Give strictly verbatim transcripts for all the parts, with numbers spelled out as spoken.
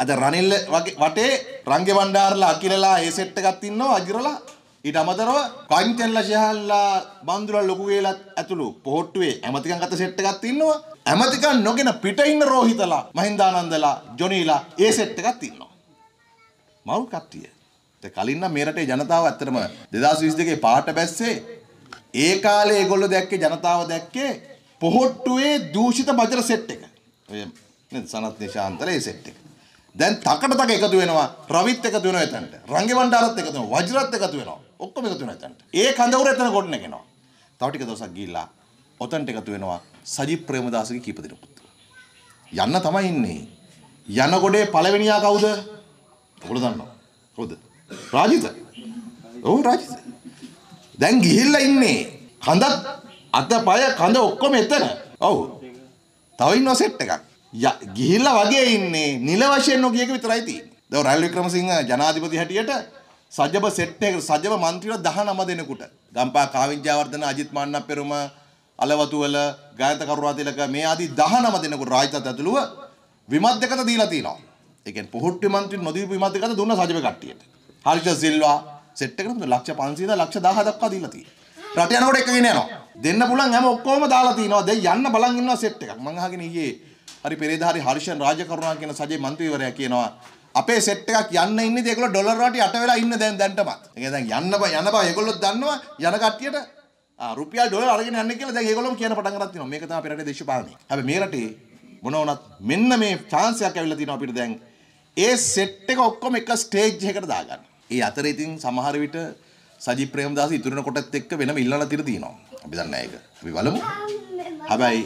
අද රනිල් වගේ වටේ රංගේ බණ්ඩාරලා අකිලලා ඒ සෙට් එකක් ඉන්නවා අජිරලා ඊට අමතරව කංචන්ලා ශහල්ලා බන්දුලා ලොකු වේලත් ඇතුළු පොහොට්ටුවේ ඇමතිකන් අත සෙට් එකක් ඉන්නවා ඇමතිකන් නොගෙන පිට ඉන්න රෝහිතලා මහින්දානන්දලා ජොනීලා ඒ සෙට් එකක් ඉන්නවා මව් කට්ටිය ඒ කලින් නම් මේ රටේ ජනතාව ඇත්තටම දෙදාස් විසි දෙකේ පාට බැස්සේ ඒ කාලේ ඒගොල්ලෝ දැක්කේ ජනතාව දැක්කේ පොහොට්ටුවේ දූෂිත බජර සෙට් එක ඔය නේද සනත් නිශාන්තලා ඒ සෙට් එක දැන් තකට තක එකතු වෙනවා රවිත් එකතු වෙනවා එතනට රංගේ බණ්ඩාරත් එකතු වෙනවා වජිරත් එකතු වෙනවා ඔක්කොම එකතු වෙනවා එතනට ඒ කඳවුර එතන ගොඩ නැගෙනවා තව ටික දවසක් ගිහිල්ලා ඔතනට එකතු වෙනවා සජිත් ප්‍රේමදාසගේ කීප දෙනෙකුත් යන්න තමයි ඉන්නේ යන ගොඩේ පළවෙනියා කවුද ඔයගොල්ලෝ දන්නවා කවුද රාජිත ඔව් රාජිත දැන් ගිහිල්ලා ඉන්නේ කඳත් අතපය කඳ ඔක්කොම එතන ඔව් තව ඉන්නවා සෙට් එකක් ගිහිල්ලා වගේ ඉන්නේ නිල වශයෙන් නොගියක විතරයි තියෙන්නේ. දැන් රනිල් වික්‍රමසිංහ ජනාධිපති හැටියට සජ්ජබ සෙට් එක සජ්ජබ മന്ത്രിලා දහනව දෙනෙකුට ගම්පා කාවිංජාවර්ධන අජිත් මාන්නපෙරුම අලවතුවල ගායත කරුණාතිලක මේ ආදී දහනව දෙනෙකුට රාජිතත් ඇතුළුව විමත් දෙකට දීලා තියෙනවා. ඒ කියන්නේ පොහොට්ටු මන්ත්‍රී නොදීපු විමත් දෙකට දුන්න සජ්ජබ කට්ටියට. හර්ෂ සිල්වා සෙට් එකට ලක්ෂ පන්සීය ලක්ෂ දහය දක්වා දීලා තියෙනවා. රට යනකොට එකගෙන යනවා. දෙන්න පුළුවන් හැම ඔක්කොම දාලා තිනවා. දැන් යන්න බලන් ඉන්නවා සෙට් එකක්. මං අහගෙන ඊයේ හරි පෙරේදා හරි හර්ෂන් රාජකරුණා කියන සජේ මන්ත්‍රීවරයා කියනවා අපේ සෙට් එකක් යන්න ඉන්නේ ඒගොල්ලෝ ඩොලර් වලට යට වෙලා ඉන්න දැන් දැන්ටමත්. ඒ කියන්නේ දැන් යන්න බෑ යන බෑ ඒගොල්ලෝ දන්නවා යන කට්ටියට ආ රුපියල් ඩොලර් අරගෙන යන්න කියලා දැන් ඒගොල්ලෝම කියන පටන් ගන්නත් තියෙනවා. මේක තමයි අපේ රටේ දේශපාලනය. හැබැයි මේ රටේ මොන වුණත් මෙන්න මේ chance එකක් ඇවිල්ලා තියෙනවා අපිට දැන් ඒ සෙට් එක ඔක්කොම එක ස්ටේජ් එකකට දාගන්න. ඒ අතරේ ඉතින් සමහර විට සජිත් ප්‍රේමදාස ඉතුරුන කොටත් එක්ක වෙනම ඉල්ලලා තිර තියෙනවා. අපි දන්නේ නැහැ ඒක. අපි බලමු. හැබැයි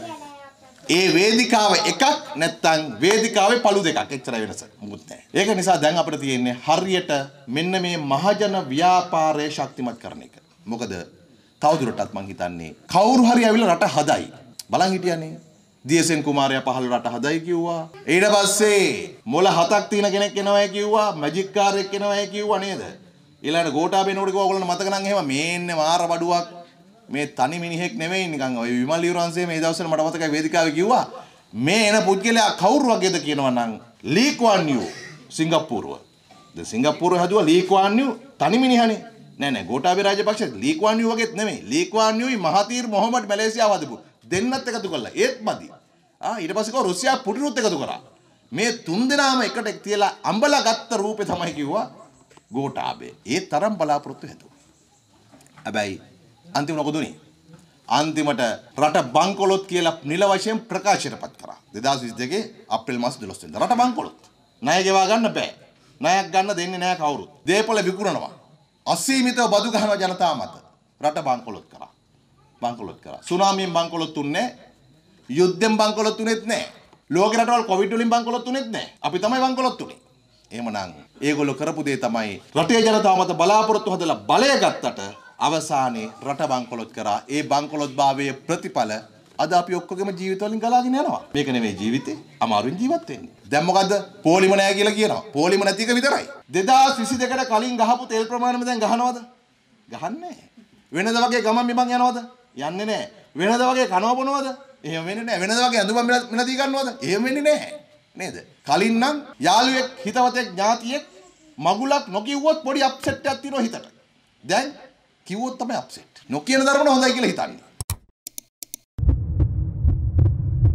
ඒ වේදිකාව එකක් නැත්නම් වේදිකාවේ පළු දෙකක් එච්චරයි වෙනස. මොකුත් නැහැ. ඒක නිසා දැන් අපිට තියෙන්නේ හරියට මෙන්න මේ මහජන ව්‍යාපාරය ශක්තිමත් කරන එක. මොකද තවදුරටත් මං හිතන්නේ කවුරු හරි ඇවිල්ලා රට හදයි. බලන් හිටියනේ. දියසෙන් කුමාරයා පහළ රට හදයි කිව්වා. ඊට පස්සේ මොළ හතක් තියෙන කෙනෙක් එනවායි කිව්වා. මැජික් කාර් එකක් එනවායි කිව්වා නේද? ඊළඟට ගෝඨාභය කිව්වා ඔයගොල්ලෝ මතක නම් එහෙම මේ ඉන්නේ මාර බඩුවක් මේ තනි මිනිහෙක් නෙවෙයි නිකන් ඔය විමල් ලියුරන්සේ මේ දවස්වල මට මතකයි වේදිකාවේ කිව්වා මේ එන පුද්ගලයා කවුරු වගේද කියනවා නම් ලී ක්වාන් යූ සිංගප්පූරුව. දැන් සිංගප්පූරුව හදුවා ලී ක්වාන් යූ තනි මිනිහනේ. නෑ නෑ ගෝඨාභය රාජපක්ෂ ලී ක්වාන් යූ වගේත් නෙමෙයි. ලී ක්වාන් යූයි මහතීර් මොහමඩ් මැලේසියාව හදපු දෙන්නත් එකතු කළා. ඒත් මදි. ආ ඊට පස්සේ කව රුසියා පුටිනුත් එකතු කරා. මේ තුන් දෙනාම එකට තියලා අම්බලා ගත්ත රූපේ තමයි කිව්වා ගෝඨාභය. ඒ තරම් බලාපොරොත්තු හැදුවා. හැබැයි අන්තිම මොකදුනේ? අන්තිමට රට බංකොලොත් කියලා නිල වශයෙන් ප්‍රකාශයටපත් කරා. දෙදාස් විසි දෙකේ අප්‍රේල් මාස දොළොස් වෙනිදා රට බංකොලොත්. ණය ගෙවා ගන්න බෑ. ණයක් ගන්න දෙන්නේ නැහැ කවුරුත්. දේපොළ විකුණනවා. අසීමිතව බදු ගහනවා ජනතාව මත. රට බංකොලොත් කරා. බංකොලොත් කරා. සුනාමියෙන් බංකොලොත් තුන්නේ යුද්ධෙන් බංකොලොත් තුනේත් නැහැ. ලෝක රටවල් කොවිඩ් වලින් බංකොලොත් තුනේත් නැහැ. අපි තමයි බංකොලොත් තුනේ. එහෙමනම් ඒගොල්ලෝ කරපු දේ තමයි රටේ ජනතාව මත බලාපොරොත්තු හදලා බලය ගත්තට අවසානයේ රට බංකොලොත් කරා. ඒ බංකොලොත් භාවයේ ප්‍රතිඵල අද අපි ඔක්කොගේම ජීවිත වලින් ගලාගෙන යනවා. මේක නෙමෙයි ජීවිතේ. අමාරුවෙන් ජීවත් වෙන්නේ. දැන් මොකද්ද? පොලිම නැහැ කියලා කියනවා. පොලිම නැති එක විතරයි. දෙදාස් විසි දෙකට කලින් ගහපු තෙල් ප්‍රමාණය දැන් ගහනවද? ගහන්නේ නැහැ. වෙනද වගේ ගමන් බිමන් යනවද? යන්නේ නැහැ. වෙනද වගේ කනවා බොනවද? එහෙම වෙන්නේ නැහැ. වෙනද වගේ අඳුම මිලදී ගන්නවද? එහෙම වෙන්නේ නැහැ. නේද? කලින් නම් යාළුවෙක් හිතවතෙක් ඥාතියෙක් මගුලක් නොකියුවොත් පොඩි අප්සෙට් එකක් තියෙනවා හිතට. දැන් කිව්වොත් තමයි අප්සෙට්. නොකියන දරුවන හොඳයි කියලා හිතන්නේ.